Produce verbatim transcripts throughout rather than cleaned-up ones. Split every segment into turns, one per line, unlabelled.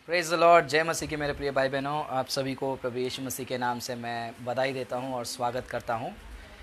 Praise the Lord. जय मसीह के मेरे प्रिय भाई बहनों, आप सभी को प्रभु यीशु मसीह के नाम से मैं बधाई देता हूं और स्वागत करता हूं।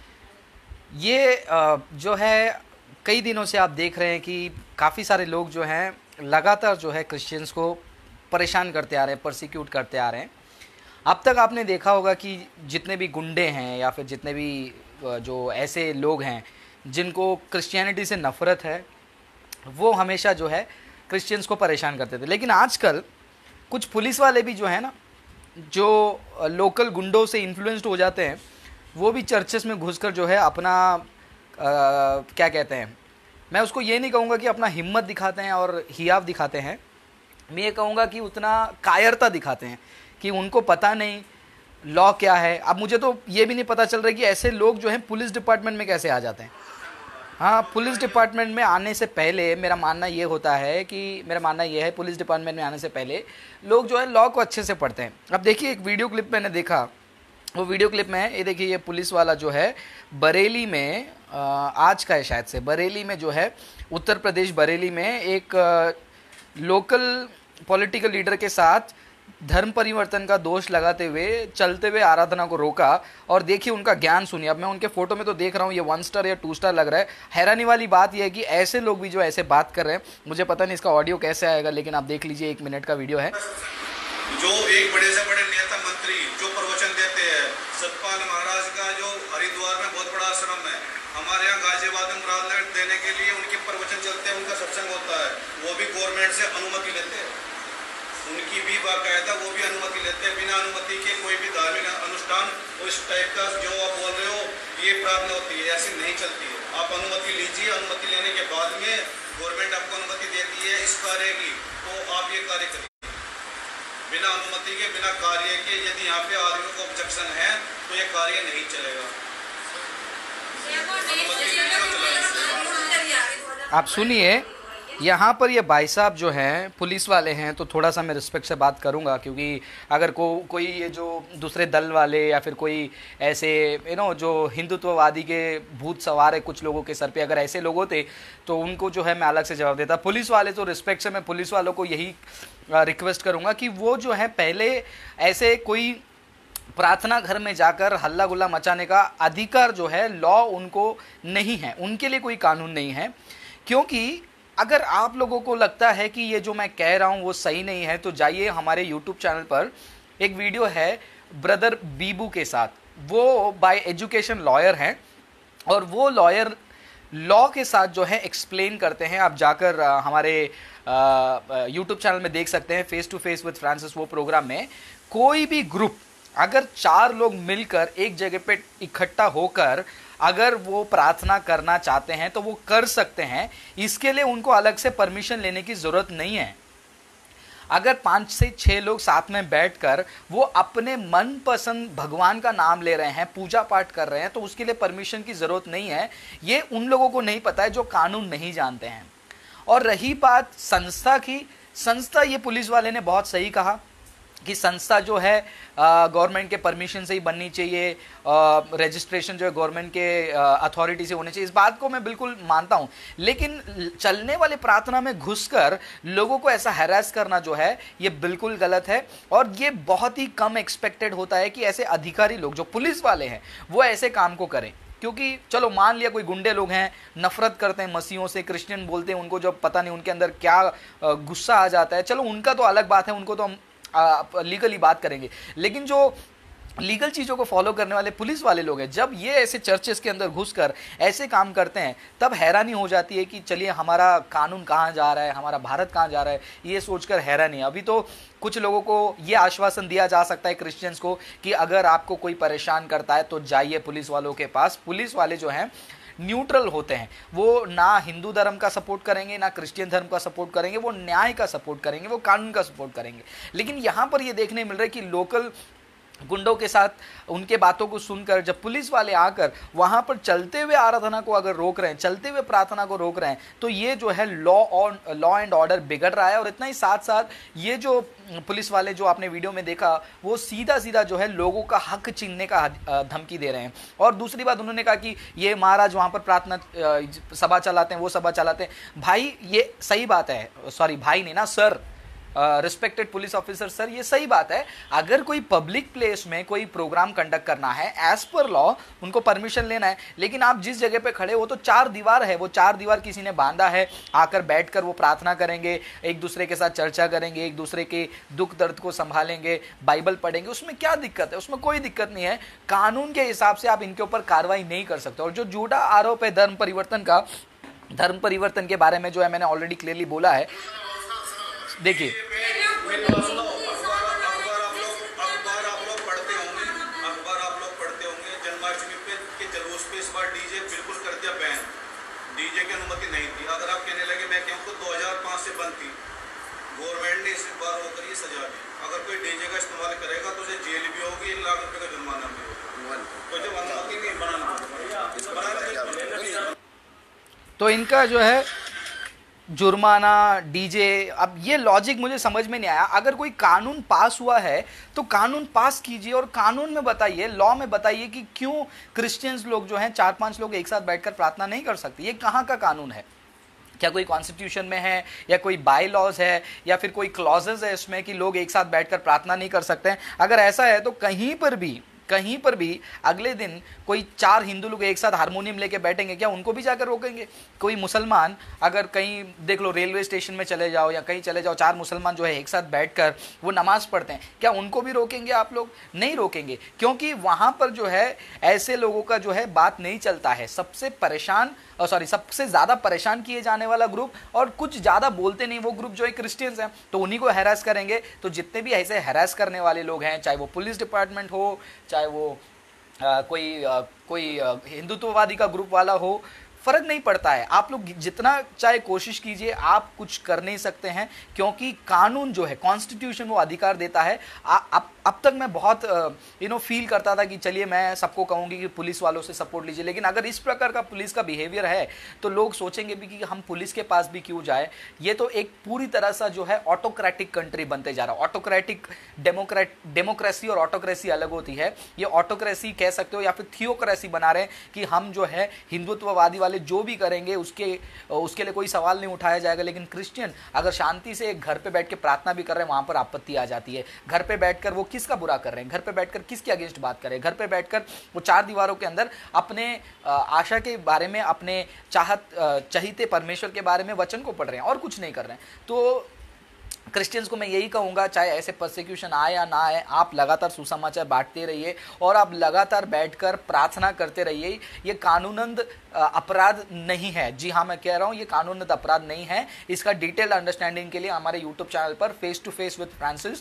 ये जो है कई दिनों से आप देख रहे हैं कि काफ़ी सारे लोग जो हैं लगातार जो है क्रिश्चियंस को परेशान करते आ रहे हैं, परसिक्यूट करते आ रहे हैं। अब तक आपने देखा होगा कि जितने भी गुंडे हैं या फिर जितने भी जो ऐसे लोग हैं जिनको क्रिश्चियनिटी से नफ़रत है, वो हमेशा जो है क्रिश्चियंस को परेशान करते थे। लेकिन आजकल कुछ पुलिस वाले भी जो है ना, जो लोकल गुंडों से इन्फ्लुएंस्ड हो जाते हैं, वो भी चर्चेस में घुसकर जो है अपना आ, क्या कहते हैं, मैं उसको ये नहीं कहूँगा कि अपना हिम्मत दिखाते हैं और हियाव दिखाते हैं, मैं ये कहूँगा कि उतना कायरता दिखाते हैं कि उनको पता नहीं लॉ क्या है। अब मुझे तो ये भी नहीं पता चल रहा कि ऐसे लोग जो हैं पुलिस डिपार्टमेंट में कैसे आ जाते हैं। हाँ, पुलिस डिपार्टमेंट में आने से पहले मेरा मानना ये होता है कि मेरा मानना ये है पुलिस डिपार्टमेंट में आने से पहले लोग जो है लॉ को अच्छे से पढ़ते हैं। अब देखिए, एक वीडियो क्लिप मैंने देखा, वो वीडियो क्लिप में ये देखिए, ये पुलिस वाला जो है बरेली में, आज का है शायद से, बरेली में जो है उत्तर प्रदेश बरेली में एक लोकल पॉलिटिकल लीडर के साथ धर्म परिवर्तन का दोष लगाते हुए चलते हुए आराधना को रोका। और देखिए उनका ज्ञान सुनिए। अब मैं उनके फोटो में तो देख रहा हूँ ये वन स्टार या टू स्टार लग रहा है। हैरानी वाली बात यह है कि ऐसे लोग भी जो ऐसे बात कर रहे हैं, मुझे पता नहीं इसका ऑडियो कैसे आएगा, लेकिन आप देख लीजिए, एक मिनट का वीडियो है।
जो एक बड़े से बड़े नेता मंत्री जो प्रवचन देते हैं, सतपाल महाराज का जो हरिद्वार में बहुत बड़ा आश्रम है, हमारे यहाँ गाजियाबाद में मुराद देने के लिए उनके प्रवचन चलते हैं, उनका सत्संग होता है, वो भी गवर्नमेंट से अनुमति लेते हैं, उनकी भी बाकायदा वो भी अनुमति लेते हैं। बिना अनुमति के कोई भी धार्मिक अनुष्ठान उस टाइप का जो आप बोल रहे हो ये प्राप्त होती है, ऐसी नहीं चलती है। आप अनुमति लीजिए, अनुमति लेने के बाद में गवर्नमेंट आपको अनुमति देती है इस कार्य की, तो आप ये कार्य करिए। बिना अनुमति के, बिना कार्य के यदि यहाँ पे आदमी को ऑब्जेक्शन है तो ये कार्य नहीं चलेगा।
आप सुनिए, यहाँ पर ये भाई साहब जो हैं पुलिस वाले हैं, तो थोड़ा सा मैं रिस्पेक्ट से बात करूँगा, क्योंकि अगर को कोई ये जो दूसरे दल वाले या फिर कोई ऐसे यू नो जो हिंदुत्ववादी के भूत सवार है कुछ लोगों के सर पे, अगर ऐसे लोग होते तो उनको जो है मैं अलग से जवाब देता। पुलिस वाले तो रिस्पेक्ट से मैं पुलिस वालों को यही रिक्वेस्ट करूँगा कि वो जो है पहले ऐसे कोई प्रार्थना घर में जाकर हल्ला गुल्ला मचाने का अधिकार जो है लॉ उनको नहीं है, उनके लिए कोई कानून नहीं है। क्योंकि अगर आप लोगों को लगता है कि ये जो मैं कह रहा हूँ वो सही नहीं है, तो जाइए हमारे यूट्यूब चैनल पर एक वीडियो है ब्रदर बीबू के साथ। वो बाय एजुकेशन लॉयर हैं और वो लॉयर लॉ के साथ जो है एक्सप्लेन करते हैं। आप जाकर आ, हमारे यूट्यूब चैनल में देख सकते हैं, face to face with Francis, वो प्रोग्राम में कोई भी ग्रुप अगर चार लोग मिलकर एक जगह पे इकट्ठा होकर अगर वो प्रार्थना करना चाहते हैं तो वो कर सकते हैं। इसके लिए उनको अलग से परमिशन लेने की ज़रूरत नहीं है। अगर पाँच से छः लोग साथ में बैठकर वो अपने मनपसंद भगवान का नाम ले रहे हैं, पूजा पाठ कर रहे हैं, तो उसके लिए परमिशन की ज़रूरत नहीं है। ये उन लोगों को नहीं पता है जो कानून नहीं जानते हैं। और रही बात संस्था की, संस्था ये पुलिस वाले ने बहुत सही कहा कि संस्था जो है गवर्नमेंट के परमिशन से ही बननी चाहिए, रजिस्ट्रेशन जो है गवर्नमेंट के अथॉरिटी से होनी चाहिए। इस बात को मैं बिल्कुल मानता हूं, लेकिन चलने वाले प्रार्थना में घुसकर लोगों को ऐसा हैरेस करना जो है ये बिल्कुल गलत है। और ये बहुत ही कम एक्सपेक्टेड होता है कि ऐसे अधिकारी लोग जो पुलिस वाले हैं वो ऐसे काम को करें। क्योंकि चलो मान लिया कोई गुंडे लोग हैं, नफरत करते हैं मसीहों से, क्रिश्चियन बोलते हैं, उनको जब पता नहीं उनके अंदर क्या गुस्सा आ जाता है, चलो उनका तो अलग बात है, उनको तो हम लीगली बात करेंगे। लेकिन जो लीगल चीज़ों को फॉलो करने वाले पुलिस वाले लोग हैं, जब ये ऐसे चर्चेस के अंदर घुसकर ऐसे काम करते हैं, तब हैरानी हो जाती है कि चलिए हमारा कानून कहाँ जा रहा है, हमारा भारत कहाँ जा रहा है, ये सोचकर हैरानी। अभी तो कुछ लोगों को ये आश्वासन दिया जा सकता है क्रिश्चियंस को कि अगर आपको कोई परेशान करता है तो जाइए पुलिस वालों के पास। पुलिस वाले जो हैं न्यूट्रल होते हैं, वो ना हिंदू धर्म का सपोर्ट करेंगे ना क्रिश्चियन धर्म का सपोर्ट करेंगे, वो न्याय का सपोर्ट करेंगे, वो कानून का सपोर्ट करेंगे। लेकिन यहाँ पर ये देखने मिल रहा है कि लोकल गुंडों के साथ उनके बातों को सुनकर जब पुलिस वाले आकर वहाँ पर चलते हुए आराधना को अगर रोक रहे हैं, चलते हुए प्रार्थना को रोक रहे हैं, तो ये जो है लॉ और लॉ एंड ऑर्डर बिगड़ रहा है। और इतना ही साथ साथ ये जो पुलिस वाले जो आपने वीडियो में देखा, वो सीधा सीधा जो है लोगों का हक छीनने का धमकी दे रहे हैं। और दूसरी बात उन्होंने कहा कि ये महाराज वहाँ पर प्रार्थना सभा चलाते हैं, वो सभा चलाते हैं। भाई ये सही बात है, सॉरी भाई नहीं ना sir, respected police officer sir, ये सही बात है, अगर कोई पब्लिक प्लेस में कोई प्रोग्राम कंडक्ट करना है एज पर लॉ उनको परमिशन लेना है, लेकिन आप जिस जगह पे खड़े हो तो चार दीवार है, वो चार दीवार किसी ने बांधा है, आकर बैठकर वो प्रार्थना करेंगे, एक दूसरे के साथ चर्चा करेंगे, एक दूसरे के दुख दर्द को संभालेंगे, बाइबल पढ़ेंगे, उसमें क्या दिक्कत है? उसमें कोई दिक्कत नहीं है। कानून के हिसाब से आप इनके ऊपर कार्रवाई नहीं कर सकते। और जो झूठा आरोप है धर्म परिवर्तन का, धर्म परिवर्तन के बारे में जो है मैंने ऑलरेडी क्लियरली बोला है। देखिए
डीजे की अनुमति नहीं थी। अगर आप कहने लगे मैं कहूँ तो दो हज़ार पाँच से बंद थी, गवर्नमेंट ने इस बार होकर ये सजा दी। अगर कोई डीजे का इस्तेमाल करेगा तो उसे जेल भी होगी, एक लाख रुपए का जुर्माना भी होगा। तो जब अनुमति नहीं बनाना
तो इनका जो है जुर्माना, डीजे, अब ये लॉजिक मुझे समझ में नहीं आया। अगर कोई कानून पास हुआ है तो कानून पास कीजिए और कानून में बताइए, लॉ में बताइए कि क्यों क्रिश्चियंस लोग जो हैं चार पांच लोग एक साथ बैठकर प्रार्थना नहीं कर सकते। ये कहाँ का कानून है? क्या कोई कॉन्स्टिट्यूशन में है या कोई बाय लॉज है या फिर कोई क्लॉजेज है इसमें कि लोग एक साथ बैठकर प्रार्थना नहीं कर सकते हैं? अगर ऐसा है तो कहीं पर भी कहीं पर भी अगले दिन कोई चार हिंदू लोग एक साथ हारमोनियम लेके बैठेंगे, क्या उनको भी जाकर रोकेंगे? कोई मुसलमान अगर कहीं देख लो रेलवे स्टेशन में चले जाओ या कहीं चले जाओ, चार मुसलमान जो है एक साथ बैठकर वो नमाज पढ़ते हैं, क्या उनको भी रोकेंगे आप लोग? नहीं रोकेंगे, क्योंकि वहां पर जो है ऐसे लोगों का जो है बात नहीं चलता है। सबसे परेशान और सॉरी सबसे ज्यादा परेशान किए जाने वाला ग्रुप और कुछ ज्यादा बोलते नहीं वो ग्रुप जो है क्रिश्चियंस हैं, तो उन्हीं को हैरास करेंगे। तो जितने भी ऐसे हैरास करने वाले लोग हैं, चाहे वो पुलिस डिपार्टमेंट हो, चाहे वो आ, कोई आ, कोई आ, हिंदुत्ववादी का ग्रुप वाला हो, फर्क नहीं पड़ता है। आप लोग जितना चाहे कोशिश कीजिए, आप कुछ कर नहीं सकते हैं, क्योंकि कानून जो है, कॉन्स्टिट्यूशन वो अधिकार देता है। आ, अब अब तक मैं बहुत यू नो फील करता था कि चलिए मैं सबको कहूँगी कि पुलिस वालों से सपोर्ट लीजिए, लेकिन अगर इस प्रकार का पुलिस का बिहेवियर है तो लोग सोचेंगे भी कि हम पुलिस के पास भी क्यों जाए। ये तो एक पूरी तरह सा जो है ऑटोक्रेटिक कंट्री बनते जा रहा है। ऑटोक्रेटिक डेमोक्रेट डेमोक्रेसी और ऑटोक्रेसी अलग होती है। ये ऑटोक्रेसी कह सकते हो या फिर थियोक्रेसी बना रहे हैं कि हम जो है हिंदुत्ववादी वाले जो भी करेंगे उसके उसके लिए कोई सवाल नहीं उठाया जाएगा। लेकिन क्रिश्चियन अगर शांति से एक घर पे बैठ के प्रार्थना भी कर रहे हैं, वहां पर आपत्ति आ जाती है। घर पे बैठकर वो किसका बुरा कर रहे हैं? घर पे बैठकर किसके अगेंस्ट बात कर रहे हैं? घर पे बैठकर वो चार दीवारों के अंदर अपने आशा के बारे में, अपने चाहत चहीते परमेश्वर के बारे में वचन को पढ़ रहे हैं और कुछ नहीं कर रहे हैं। तो क्रिश्चियंस को मैं यही कहूंगा, चाहे ऐसे परसिक्यूशन आए या ना आए, आप लगातार सुसमाचार बांटते रहिए और आप लगातार बैठकर प्रार्थना करते रहिए। ये कानूनन अपराध नहीं है। जी हाँ, मैं कह रहा हूँ ये कानूनन अपराध नहीं है। इसका डिटेल अंडरस्टैंडिंग के लिए हमारे यूट्यूब चैनल पर face to face with Francis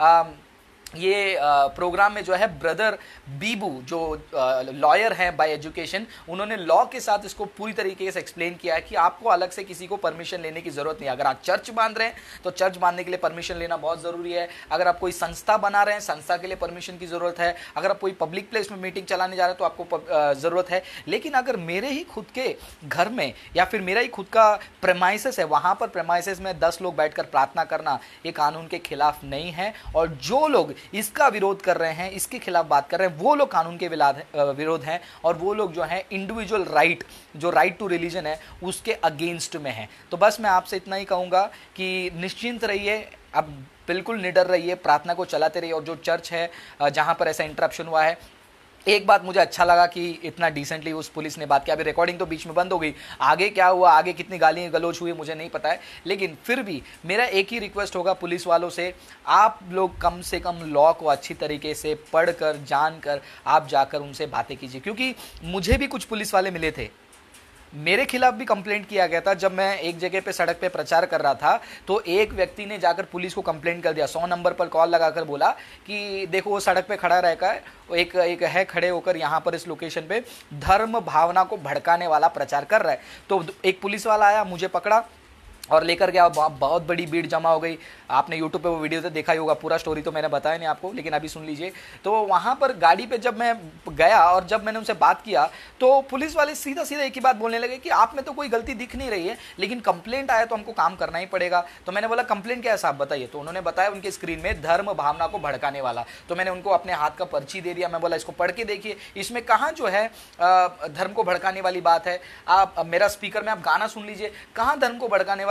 ये प्रोग्राम में जो है ब्रदर बीबू जो लॉयर हैं बाय एजुकेशन, उन्होंने लॉ के साथ इसको पूरी तरीके से एक्सप्लेन किया है कि आपको अलग से किसी को परमिशन लेने की जरूरत नहीं है। अगर आप चर्च बांध रहे हैं तो चर्च बांधने के लिए परमिशन लेना बहुत जरूरी है। अगर आप कोई संस्था बना रहे हैं, संस्था के लिए परमिशन की जरूरत है। अगर आप कोई पब्लिक प्लेस में मीटिंग चलाने जा रहे हैं तो आपको जरूरत है। लेकिन अगर मेरे ही खुद के घर में या फिर मेरा ही खुद का प्रेमाइसेस है, वहां पर प्रेमाइसेस में दस लोग बैठकर प्रार्थना करना ये कानून के खिलाफ नहीं है। और जो लोग इसका विरोध कर रहे हैं, इसके खिलाफ बात कर रहे हैं, वो लोग कानून के विरोध हैं और वो लोग जो हैं इंडिविजुअल राइट, जो राइट टू रिलीजन है, उसके अगेंस्ट में हैं। तो बस मैं आपसे इतना ही कहूंगा कि निश्चिंत रहिए, अब बिल्कुल निडर रहिए, प्रार्थना को चलाते रहिए। और जो चर्च है जहां पर ऐसा इंटरप्शन हुआ है, एक बात मुझे अच्छा लगा कि इतना डिसेंटली उस पुलिस ने बात किया। अभी रिकॉर्डिंग तो बीच में बंद हो गई, आगे क्या हुआ, आगे कितनी गाली गलौज हुई मुझे नहीं पता है। लेकिन फिर भी मेरा एक ही रिक्वेस्ट होगा पुलिस वालों से, आप लोग कम से कम लॉ को अच्छी तरीके से पढ़कर जानकर आप जाकर उनसे बातें कीजिए। क्योंकि मुझे भी कुछ पुलिस वाले मिले थे, मेरे खिलाफ भी कंप्लेंट किया गया था। जब मैं एक जगह पे सड़क पे प्रचार कर रहा था तो एक व्यक्ति ने जाकर पुलिस को कंप्लेंट कर दिया, सौ नंबर पर कॉल लगाकर बोला कि देखो वो सड़क पे खड़ा रहता है, एक एक है खड़े होकर यहाँ पर इस लोकेशन पे धर्म भावना को भड़काने वाला प्रचार कर रहा है। तो एक पुलिस वाला आया, मुझे पकड़ा और लेकर गया। बहुत बड़ी भीड़ जमा हो गई। आपने यूट्यूब पे वो वीडियो तो देखा ही होगा, पूरा स्टोरी तो मैंने बताया नहीं आपको, लेकिन अभी सुन लीजिए। तो वहाँ पर गाड़ी पे जब मैं गया और जब मैंने उनसे बात किया तो पुलिस वाले सीधा सीधा एक ही बात बोलने लगे कि आप में तो कोई गलती दिख नहीं रही है, लेकिन कंप्लेंट आया तो हमको काम करना ही पड़ेगा। तो मैंने बोला कंप्लेंट क्या है साहब बताइए। तो उन्होंने बताया उनके स्क्रीन में धर्म भावना को भड़काने वाला। तो मैंने उनको अपने हाथ का पर्ची दे दिया। मैं बोला इसको पढ़ के देखिए, इसमें कहाँ जो है धर्म को भड़काने वाली बात है। आप मेरा स्पीकर में आप गाना सुन लीजिए, कहाँ धर्म को भड़काने वाली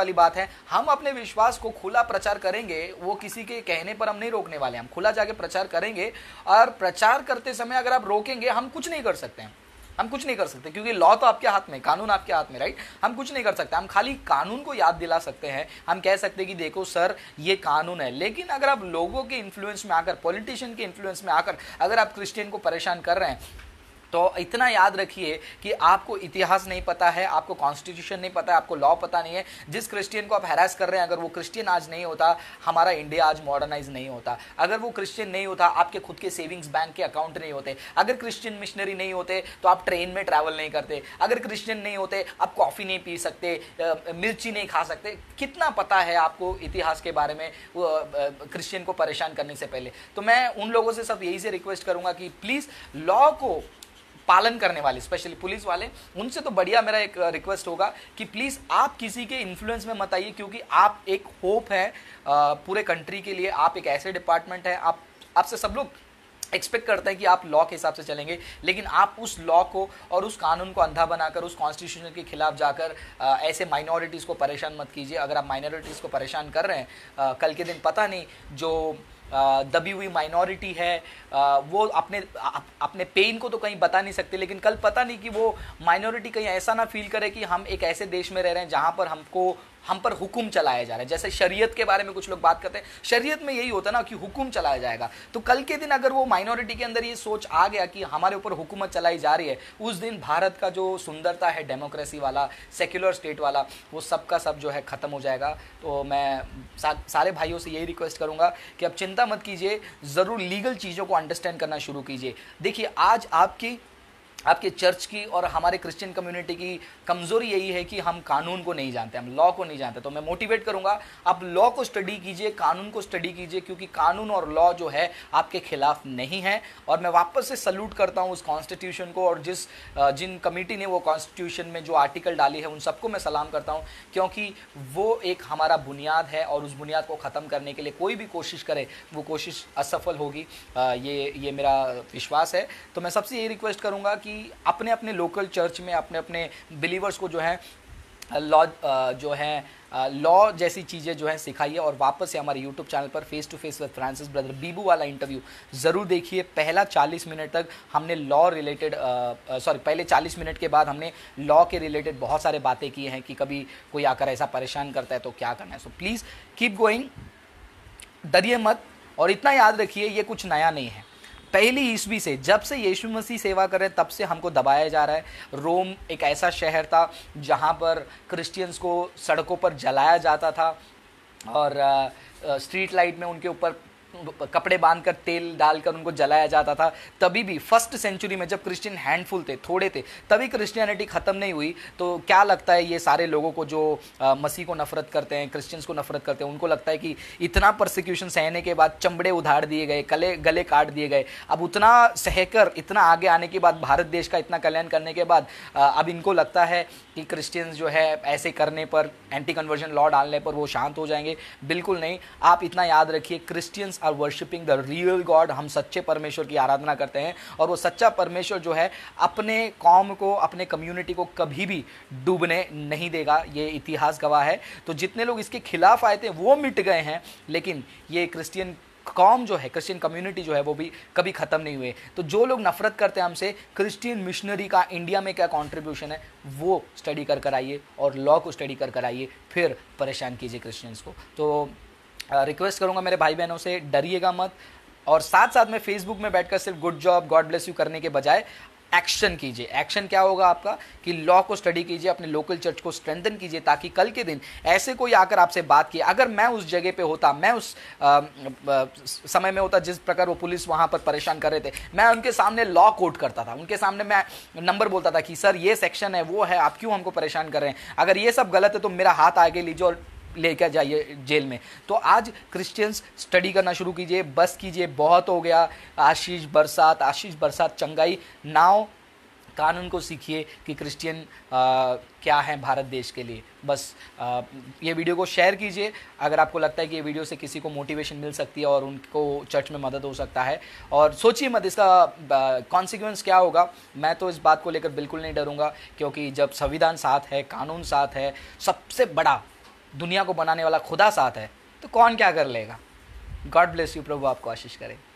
वाली बात है, हम अपने विश्वास को खुला प्रचार करेंगे, वो किसी के कहने पर हम नहीं रोकने वाले, हम खुला जाके प्रचार करेंगे। और प्रचार करते समय अगर आप रोकेंगे, हम कुछ नहीं कर सकते हैं, हम कुछ नहीं कर सकते, क्योंकि लॉ तो आपके हाथ में, कानून आपके हाथ में, राइट। हम कुछ नहीं कर सकते, हम खाली कानून को याद दिला सकते हैं। हम कह सकते हैं कि देखो सर ये कानून है। लेकिन अगर आप लोगों के इन्फ्लुएंस में आकर, पॉलिटिशियन के इन्फ्लुएंस में आकर अगर आप क्रिश्चियन को परेशान कर रहे हैं, तो इतना याद रखिए कि आपको इतिहास नहीं पता है, आपको कॉन्स्टिट्यूशन नहीं पता है, आपको लॉ पता नहीं है। जिस क्रिश्चियन को आप हैरास कर रहे हैं, अगर वो क्रिश्चियन आज नहीं होता, हमारा इंडिया आज मॉडर्नाइज नहीं होता। अगर वो क्रिश्चियन नहीं होता, आपके खुद के सेविंग्स बैंक के अकाउंट नहीं होते। अगर क्रिश्चियन मिशनरी नहीं होते, तो आप ट्रेन में ट्रैवल नहीं करते। अगर क्रिश्चियन नहीं होते, आप कॉफ़ी नहीं पी सकते, मिर्ची नहीं खा सकते। कितना पता है आपको इतिहास के बारे में क्रिश्चियन को परेशान करने से पहले। तो मैं उन लोगों से सब यही से रिक्वेस्ट करूंगा कि प्लीज़ लॉ को पालन करने वाले, स्पेशली पुलिस वाले, उनसे तो बढ़िया मेरा एक रिक्वेस्ट होगा कि प्लीज़ आप किसी के इन्फ्लुएंस में मत आइए, क्योंकि आप एक होप है पूरे कंट्री के लिए। आप एक ऐसे डिपार्टमेंट है, आप आपसे सब लोग एक्सपेक्ट करते हैं कि आप लॉ के हिसाब से चलेंगे, लेकिन आप उस लॉ को और उस कानून को अंधा बनाकर, उस कॉन्स्टिट्यूशन के खिलाफ जाकर आ, ऐसे माइनॉरिटीज़ को परेशान मत कीजिए। अगर आप माइनॉरिटीज़ को परेशान कर रहे हैं, आ, कल के दिन पता नहीं जो दबी हुई माइनॉरिटी है, आ, वो अपने आ, अपने पेन को तो कहीं बता नहीं सकते, लेकिन कल पता नहीं कि वो माइनॉरिटी कहीं ऐसा ना फील करे कि हम एक ऐसे देश में रह रहे हैं जहाँ पर हमको हम पर हुक्म चलाया जा रहा है। जैसे शरीयत के बारे में कुछ लोग बात करते हैं, शरीयत में यही होता है ना कि हुक्म चलाया जाएगा। तो कल के दिन अगर वो माइनॉरिटी के अंदर ये सोच आ गया कि हमारे ऊपर हुकूमत चलाई जा रही है, उस दिन भारत का जो सुंदरता है, डेमोक्रेसी वाला, सेक्युलर स्टेट वाला, वो सब का सब जो है ख़त्म हो जाएगा। तो मैं सा, सारे भाइयों से यही रिक्वेस्ट करूँगा कि अब चिंता मत कीजिए, ज़रूर लीगल चीज़ों को अंडरस्टैंड करना शुरू कीजिए। देखिए आज आपकी आपके चर्च की और हमारे क्रिश्चियन कम्युनिटी की कमज़ोरी यही है कि हम कानून को नहीं जानते, हम लॉ को नहीं जानते। तो मैं मोटिवेट करूंगा, आप लॉ को स्टडी कीजिए, कानून को स्टडी कीजिए, क्योंकि कानून और लॉ जो है आपके खिलाफ नहीं है। और मैं वापस से सल्यूट करता हूं उस कॉन्स्टिट्यूशन को, और जिस जिन कमेटी ने वो कॉन्स्टिट्यूशन में जो आर्टिकल डाली है उन सबको मैं सलाम करता हूँ, क्योंकि वो एक हमारा बुनियाद है और उस बुनियाद को ख़त्म करने के लिए कोई भी कोशिश करे वो कोशिश असफल होगी, ये ये मेरा विश्वास है। तो मैं सबसे यही रिक्वेस्ट करूँगा कि अपने अपने लोकल चर्च में अपने अपने बिलीवर्स को जो है लॉ जो है लॉ जैसी चीज़ें जो है सिखाइए। और वापस से हमारे यूट्यूब चैनल पर face to face with Francis brother Bibu वाला इंटरव्यू ज़रूर देखिए। पहला चालीस मिनट तक हमने लॉ रिलेटेड सॉरी पहले चालीस मिनट के बाद हमने लॉ के रिलेटेड बहुत सारे बातें की हैं कि कभी कोई आकर ऐसा परेशान करता है तो क्या करना है। सो प्लीज़ कीप गोइंग, डरिए मत। और इतना याद रखिए, ये कुछ नया नहीं है। पहली ईस्वी से, जब से यीशु मसीह सेवा कर रहे तब से हमको दबाया जा रहा है। रोम एक ऐसा शहर था जहाँ पर क्रिश्चियंस को सड़कों पर जलाया जाता था और स्ट्रीट लाइट में उनके ऊपर कपड़े बांधकर तेल डालकर उनको जलाया जाता था। तभी भी फर्स्ट सेंचुरी में जब क्रिश्चियन हैंडफुल थे, थोड़े थे, तभी क्रिश्चियनिटी ख़त्म नहीं हुई। तो क्या लगता है ये सारे लोगों को जो आ, मसीह को नफरत करते हैं, क्रिश्चियंस को नफरत करते हैं, उनको लगता है कि इतना परसिक्यूशन सहने के बाद चमड़े उधाड़ दिए गए, गले गले काट दिए गए, अब उतना सहकर इतना आगे आने के बाद, भारत देश का इतना कल्याण करने के बाद आ, अब इनको लगता है कि क्रिश्चियंस जो है ऐसे करने पर, एंटी कन्वर्जन लॉ डालने पर वो शांत हो जाएंगे। बिल्कुल नहीं। आप इतना याद रखिए, Christians are worshipping the real God. हम सच्चे परमेश्वर की आराधना करते हैं और वो सच्चा परमेश्वर जो है अपने कौम को, अपने कम्युनिटी को कभी भी डूबने नहीं देगा। ये इतिहास गवाह है। तो जितने लोग इसके खिलाफ आए थे वो मिट गए हैं, लेकिन ये क्रिश्चियन कौम जो है, क्रिश्चियन कम्युनिटी जो है, वो भी कभी ख़त्म नहीं हुए। तो जो लोग नफरत करते हैं हमसे, क्रिश्चियन मिशनरी का इंडिया में क्या कंट्रीब्यूशन है वो स्टडी कर कर आइए और लॉ को स्टडी कर कर आइए, फिर परेशान कीजिए क्रिश्चियंस को। तो रिक्वेस्ट करूंगा मेरे भाई बहनों से, डरिएगा मत। और साथ साथ में फेसबुक में बैठकर सिर्फ good job, God bless you करने के बजाय एक्शन कीजिए। एक्शन क्या होगा आपका कि लॉ को स्टडी कीजिए, अपने लोकल चर्च को स्ट्रेंथन कीजिए, ताकि कल के दिन ऐसे कोई आकर आपसे बात किए, अगर मैं उस जगह पे होता, मैं उस आ, आ, समय में होता जिस प्रकार वो पुलिस वहां पर परेशान कर रहे थे, मैं उनके सामने लॉ कोट करता था, उनके सामने मैं नंबर बोलता था कि सर ये सेक्शन है, वो है, आप क्यों हमको परेशान कर रहे हैं, अगर ये सब गलत है तो मेरा हाथ आगे लीजिए और लेकर जाइए जेल में। तो आज क्रिश्चियंस स्टडी करना शुरू कीजिए, बस कीजिए, बहुत हो गया। आशीष बरसात, आशीष बरसात चंगाई नाव, कानून को सीखिए कि क्रिश्चियन क्या है भारत देश के लिए। बस आ, ये वीडियो को शेयर कीजिए अगर आपको लगता है कि ये वीडियो से किसी को मोटिवेशन मिल सकती है और उनको चर्च में मदद हो सकता है। और सोचिए मत इसका कॉन्सिक्वेंस क्या होगा। मैं तो इस बात को लेकर बिल्कुल नहीं डरूंगा, क्योंकि जब संविधान साथ है, कानून साथ है, सबसे बड़ा दुनिया को बनाने वाला खुदा साथ है तो कौन क्या कर लेगा। गॉड ब्लेस यू, प्रभु आपको आशीष करे।